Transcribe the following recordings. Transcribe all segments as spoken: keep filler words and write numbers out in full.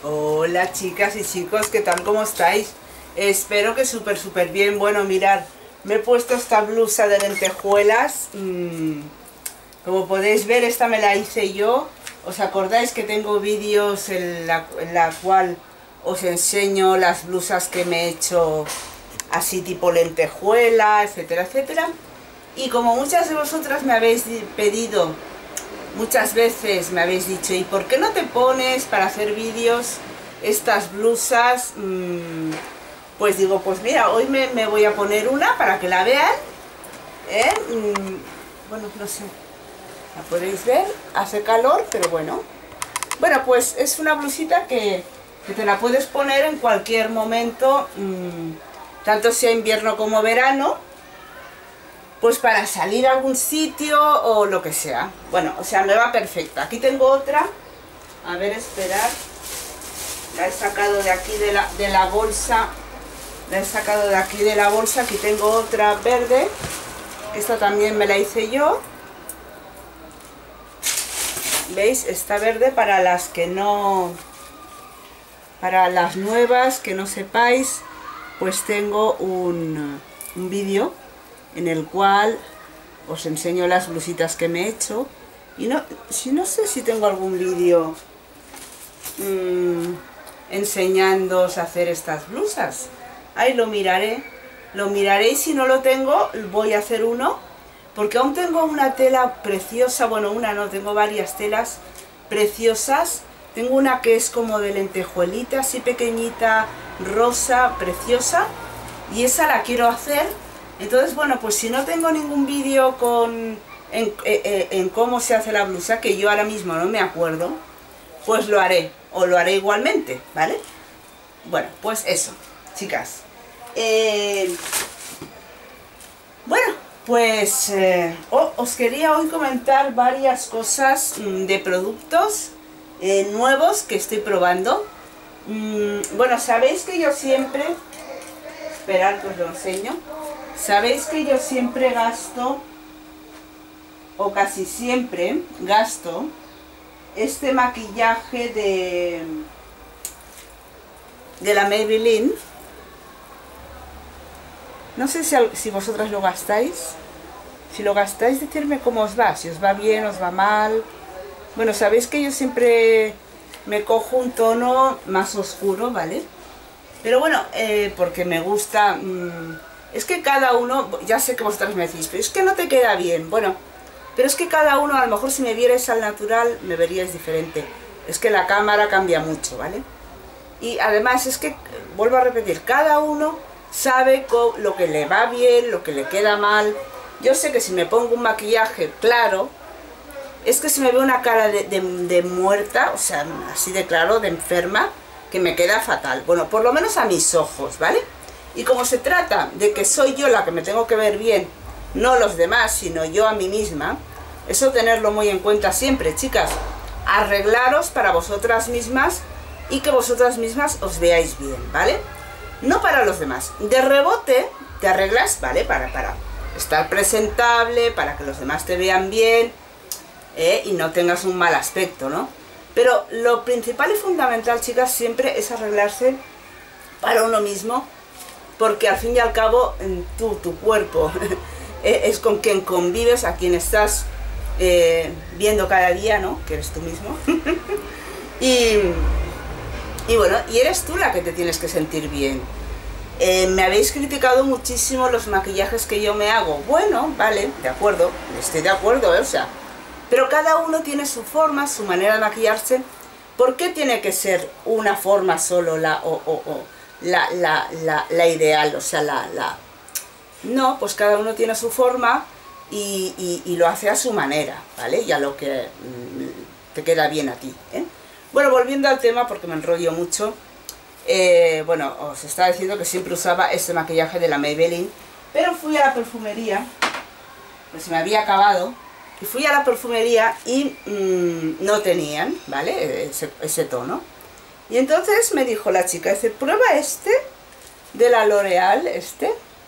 Hola chicas y chicos, ¿qué tal? ¿Cómo estáis? Espero que súper súper bien. Bueno, mirad, me he puesto esta blusa de lentejuelas. mm, Como podéis ver, esta me la hice yo. ¿Os acordáis que tengo vídeos en la, en la cual os enseño las blusas que me he hecho así tipo lentejuela, etcétera, etcétera? Y como muchas de vosotras me habéis pedido, muchas veces me habéis dicho, ¿y por qué no te pones para hacer vídeos estas blusas? Mm, pues digo, pues mira, hoy me, me voy a poner una para que la vean, ¿eh? Mm, bueno, no sé, la podéis ver, hace calor, pero bueno. Bueno, pues es una blusita que, que te la puedes poner en cualquier momento, mmm, tanto sea invierno como verano, pues para salir a algún sitio o lo que sea. Bueno, o sea, me va perfecta. Aquí tengo otra. A ver, esperar. La he sacado de aquí de la, de la bolsa. La he sacado de aquí de la bolsa. Aquí tengo otra verde. Esta también me la hice yo. ¿Veis? Está verde para las que no... Para las nuevas que no sepáis, pues tengo un, un vídeo en el cual os enseño las blusitas que me he hecho. Y no, si no sé si tengo algún vídeo mmm, enseñándoos a hacer estas blusas. Ahí lo miraré, lo miraré y si no lo tengo, voy a hacer uno. Porque aún tengo una tela preciosa, bueno, una no, tengo varias telas preciosas. Tengo una que es como de lentejuelita, así pequeñita, rosa, preciosa. Y esa la quiero hacer. Entonces, bueno, pues si no tengo ningún vídeo con en, en, en cómo se hace la blusa, que yo ahora mismo no me acuerdo, pues lo haré, o lo haré igualmente, ¿vale? Bueno, pues eso, chicas. Eh, bueno, pues eh, oh, os quería hoy comentar varias cosas mmm, de productos eh, nuevos que estoy probando. Mm, bueno, sabéis que yo siempre... Esperad que os lo enseño. Sabéis que yo siempre gasto, o casi siempre gasto, este maquillaje de, de la Maybelline. No sé si, si vosotras lo gastáis. Si lo gastáis, decidme cómo os va. Si os va bien, os va mal. Bueno, sabéis que yo siempre me cojo un tono más oscuro, ¿vale? Pero bueno, eh, porque me gusta... Mmm, es que cada uno, ya sé que vosotros me decís, pero es que no te queda bien. Bueno, pero es que cada uno, a lo mejor si me vierais al natural, me veríais diferente. Es que la cámara cambia mucho, ¿vale? Y además es que, vuelvo a repetir, cada uno sabe lo que le va bien, lo que le queda mal. Yo sé que si me pongo un maquillaje claro, es que se me ve una cara de, de, de muerta, o sea, así de claro, de enferma, que me queda fatal. Bueno, por lo menos a mis ojos, ¿vale? Y como se trata de que soy yo la que me tengo que ver bien, no los demás, sino yo a mí misma, eso tenerlo muy en cuenta siempre, chicas. Arreglaros para vosotras mismas y que vosotras mismas os veáis bien, ¿vale? No para los demás. De rebote te arreglas, ¿vale? Para, para estar presentable, para que los demás te vean bien, ¿eh? Y no tengas un mal aspecto, ¿no? Pero lo principal y fundamental, chicas, siempre es arreglarse para uno mismo. Porque al fin y al cabo, tú, tu cuerpo, es con quien convives, a quien estás eh, viendo cada día, ¿no? Que eres tú mismo. y, y bueno, y eres tú la que te tienes que sentir bien. Eh, me habéis criticado muchísimo los maquillajes que yo me hago. Bueno, vale, de acuerdo, estoy de acuerdo, ¿eh? O sea, pero cada uno tiene su forma, su manera de maquillarse. ¿Por qué tiene que ser una forma solo la o, o, o? La, la, la, la ideal, o sea, la, la... No, pues cada uno tiene su forma y, y, y lo hace a su manera, ¿vale? Y a lo que mm, te queda bien a ti, ¿eh? Bueno, volviendo al tema, porque me enrollo mucho, eh, bueno, os estaba diciendo que siempre usaba este maquillaje de la Maybelline, pero fui a la perfumería, pues se me había acabado, y fui a la perfumería y mmm, no tenían, ¿vale? Ese, ese tono. Y entonces me dijo la chica, dice, prueba este, de la L'Oreal, este,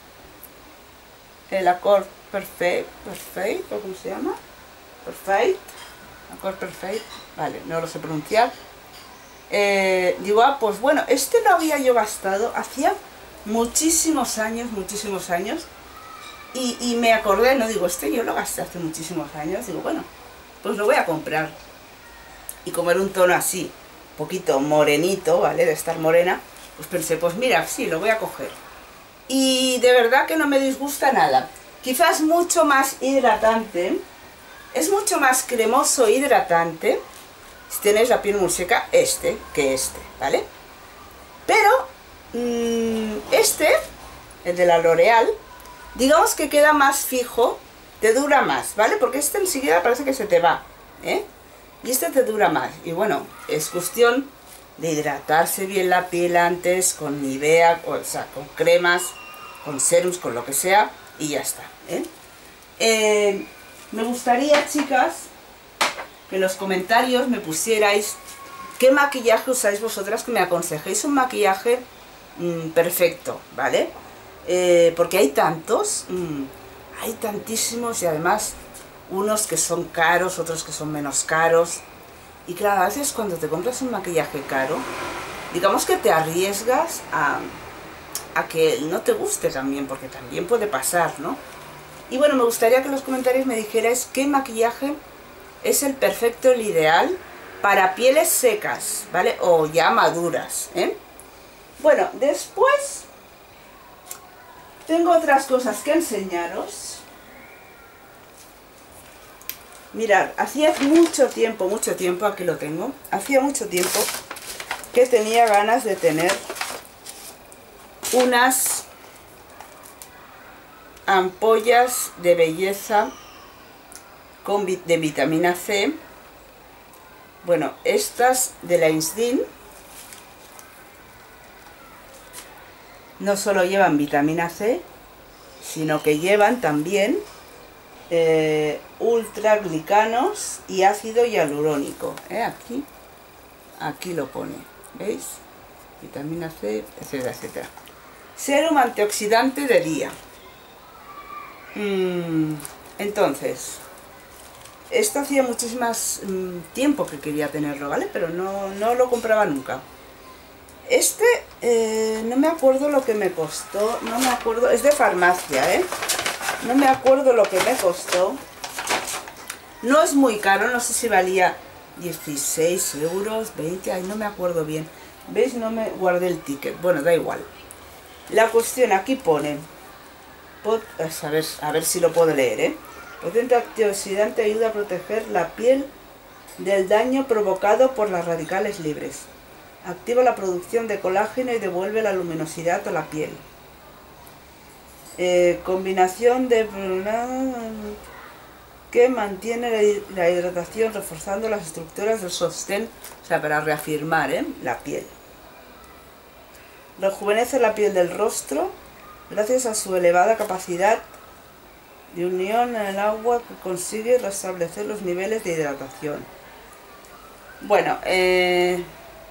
el Accord Perfect, Perfect, ¿cómo se llama? Perfect, Accord Perfect, vale, no lo sé pronunciar. eh, digo, ah, pues bueno, este lo había yo gastado hacía muchísimos años, muchísimos años, y, y me acordé, no digo, este yo lo gasté hace muchísimos años, digo, bueno, pues lo voy a comprar. Y como era un tono así, un poquito morenito, ¿vale? De estar morena, pues pensé, pues mira, sí, lo voy a coger. Y de verdad que no me disgusta nada. Quizás mucho más hidratante, es mucho más cremoso e hidratante, si tenéis la piel muy seca, este, que este, ¿vale? Pero, mmm, este, el de la L'Oreal, digamos que queda más fijo, te dura más, ¿vale? Porque este enseguida parece que se te va, ¿eh? Y este te dura más. Y bueno, es cuestión de hidratarse bien la piel antes, con Nivea, o sea, con cremas, con serums, con lo que sea, y ya está, ¿eh? Eh, me gustaría, chicas, que en los comentarios me pusierais qué maquillaje usáis vosotras, que me aconsejéis un maquillaje mmm, perfecto, ¿vale? Eh, porque hay tantos, mmm, hay tantísimos, y además unos que son caros, otros que son menos caros. Y claro, a veces cuando te compras un maquillaje caro, digamos que te arriesgas a, a que no te guste también, porque también puede pasar, ¿no? Y bueno, me gustaría que en los comentarios me dijerais qué maquillaje es el perfecto, el ideal para pieles secas, ¿vale? O ya maduras, ¿eh? Bueno, después tengo otras cosas que enseñaros. Mirad, hacía mucho tiempo, mucho tiempo, aquí lo tengo, hacía mucho tiempo que tenía ganas de tener unas ampollas de belleza con vi- de vitamina C. Bueno, estas de la Insdin no solo llevan vitamina C, sino que llevan también eh, ultraglicanos y ácido hialurónico, ¿eh? Aquí, aquí lo pone, ¿veis? Vitamina C, etcétera, etcétera. Serum antioxidante de día. Mm, entonces, esto hacía muchísimas mm, tiempo que quería tenerlo, ¿vale? Pero no, no lo compraba nunca. Este, eh, no me acuerdo lo que me costó, no me acuerdo, es de farmacia, ¿eh? No me acuerdo lo que me costó. No es muy caro, no sé si valía dieciséis euros, veinte, ay, no me acuerdo bien. ¿Veis? No me guardé el ticket, bueno, da igual. La cuestión, aquí pone, a ver, a ver si lo puedo leer, ¿eh? Potente antioxidante ayuda a proteger la piel del daño provocado por las radicales libres. Activa la producción de colágeno y devuelve la luminosidad a la piel. Eh, combinación de que mantiene la hidratación reforzando las estructuras del sostén, o sea, para reafirmar, ¿eh? la piel. Rejuvenece la piel del rostro gracias a su elevada capacidad de unión en el agua que consigue restablecer los niveles de hidratación. Bueno, eh,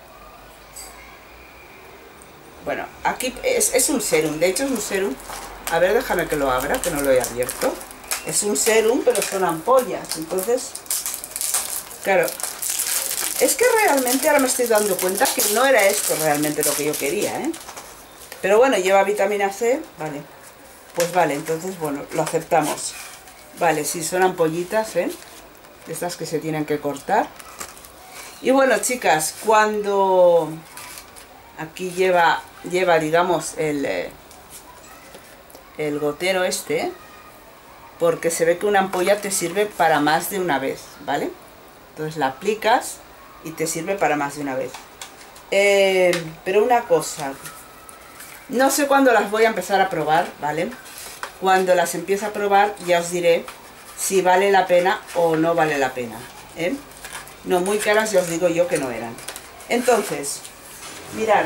bueno, aquí es, es un serum, de hecho es un serum. A ver, déjame que lo abra, que no lo he abierto. Es un serum, pero son ampollas. Entonces, claro, es que realmente ahora me estoy dando cuenta que no era esto realmente lo que yo quería, ¿eh? Pero bueno, lleva vitamina C, vale. Pues vale, entonces, bueno, lo aceptamos. Vale, sí, son ampollitas, ¿eh? De estas que se tienen que cortar. Y bueno, chicas, cuando... Aquí lleva, lleva digamos, el... Eh, el gotero este, porque se ve que una ampolla te sirve para más de una vez, ¿vale? Entonces la aplicas y te sirve para más de una vez. Eh, pero una cosa, no sé cuándo las voy a empezar a probar, ¿vale? Cuando las empiece a probar ya os diré si vale la pena o no vale la pena, ¿eh? No, muy caras ya os digo yo que no eran. Entonces, mirad.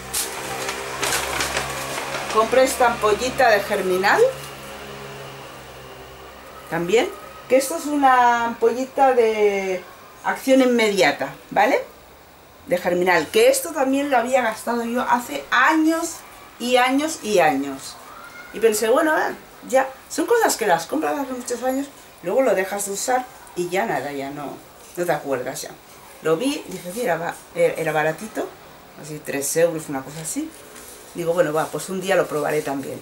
Compré esta ampollita de Germinal. También. Que esto es una ampollita de acción inmediata, ¿vale? De Germinal. Que esto también lo había gastado yo hace años y años y años. Y pensé, bueno, ya. Son cosas que las compras hace muchos años. Luego lo dejas de usar y ya nada, ya no, no te acuerdas ya. Lo vi, dije, mira, va, era baratito, así tres euros, una cosa así. Digo, bueno, va, pues un día lo probaré también.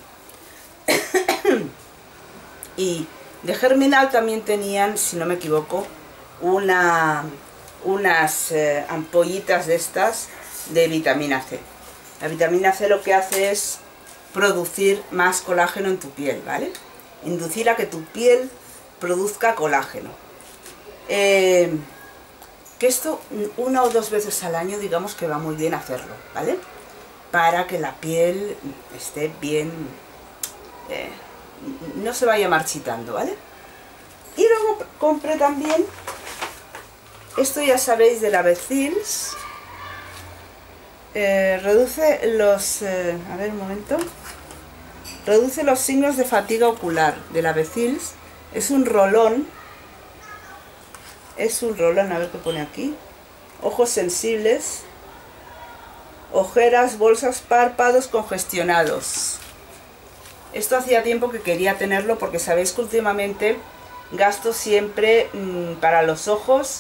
Y de Germinal también tenían, si no me equivoco, una, unas eh, ampollitas de estas de vitamina C. La vitamina C lo que hace es producir más colágeno en tu piel, ¿vale? Inducir a que tu piel produzca colágeno. Eh, que esto una o dos veces al año, digamos que va muy bien hacerlo, ¿vale? Para que la piel esté bien, eh, no se vaya marchitando, ¿vale? Y luego compré también, esto ya sabéis, de la Becils. Eh, reduce los, eh, a ver un momento, reduce los signos de fatiga ocular de la Becils. Es un rolón, es un rolón, a ver qué pone aquí. Ojos sensibles, ojeras, bolsas, párpados congestionados. Esto hacía tiempo que quería tenerlo porque sabéis que últimamente gasto siempre mmm, para los ojos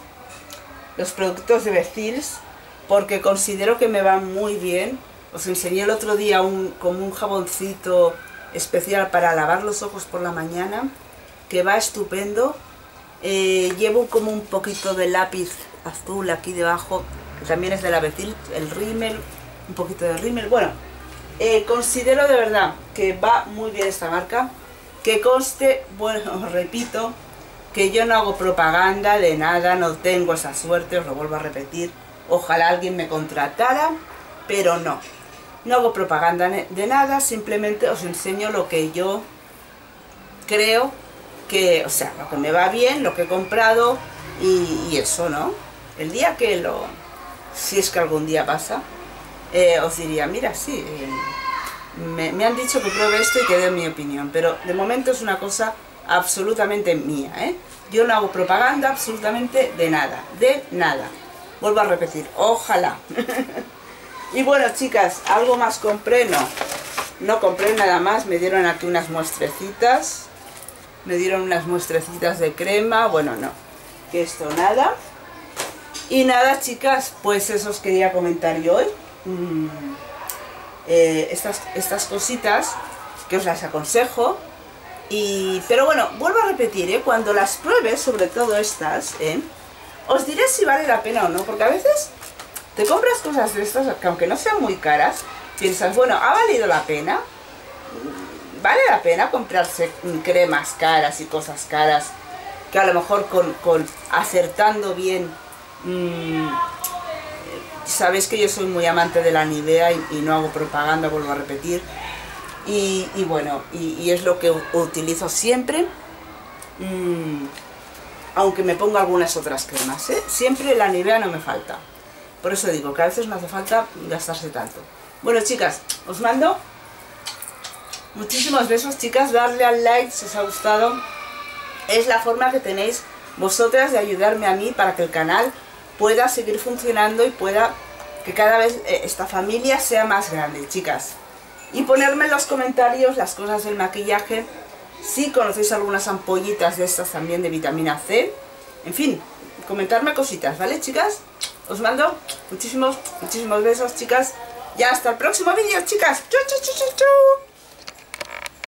los productos de Becils, porque considero que me van muy bien. Os enseñé el otro día un, como un jaboncito especial para lavar los ojos por la mañana, que va estupendo. Eh, llevo como un poquito de lápiz azul aquí debajo, que también es de la Becils, el rímel, un poquito de rímel. Bueno, eh, considero de verdad que va muy bien esta marca. Que conste, bueno, os repito, que yo no hago propaganda de nada, no tengo esa suerte, os lo vuelvo a repetir. Ojalá alguien me contratara, pero no. No hago propaganda de nada, simplemente os enseño lo que yo creo que, o sea, lo que me va bien, lo que he comprado y, y eso, ¿no? El día que lo, si es que algún día pasa, eh, os diría, mira, sí, eh, me, me han dicho que pruebe esto y que dé mi opinión, pero de momento es una cosa absolutamente mía, ¿eh? Yo no hago propaganda absolutamente de nada, de nada. Vuelvo a repetir, ojalá. Y bueno, chicas, algo más compré, no. No compré nada más, me dieron aquí unas muestrecitas. Me dieron unas muestrecitas de crema, bueno, no. Que esto nada. Y nada, chicas, pues eso os quería comentar yo hoy. Mm, eh, estas, estas cositas que os las aconsejo. Y, pero bueno, vuelvo a repetir, ¿eh? Cuando las pruebes, sobre todo estas, ¿eh? Os diré si vale la pena o no, porque a veces te compras cosas de estas que aunque no sean muy caras, piensas, bueno, ¿ha valido la pena? ¿Vale la pena comprarse cremas caras y cosas caras que a lo mejor con, con acertando bien, mmm, sabéis que yo soy muy amante de la Nivea y, y no hago propaganda, vuelvo a repetir, y, y bueno, y, y es lo que utilizo siempre. mmm, Aunque me ponga algunas otras cremas, ¿eh? Siempre la Nivea no me falta. Por eso digo que a veces no hace falta gastarse tanto. Bueno, chicas, os mando muchísimos besos, chicas. Darle al like si os ha gustado. Es la forma que tenéis vosotras de ayudarme a mí para que el canal pueda seguir funcionando y pueda que cada vez esta familia sea más grande, chicas. Y ponerme en los comentarios las cosas del maquillaje. Si conocéis algunas ampollitas de estas también de vitamina C. En fin, comentarme cositas, ¿vale, chicas? Os mando muchísimos, muchísimos besos, chicas. Y hasta el próximo vídeo, chicas. ¡Chau, chau, chau, chau, chau!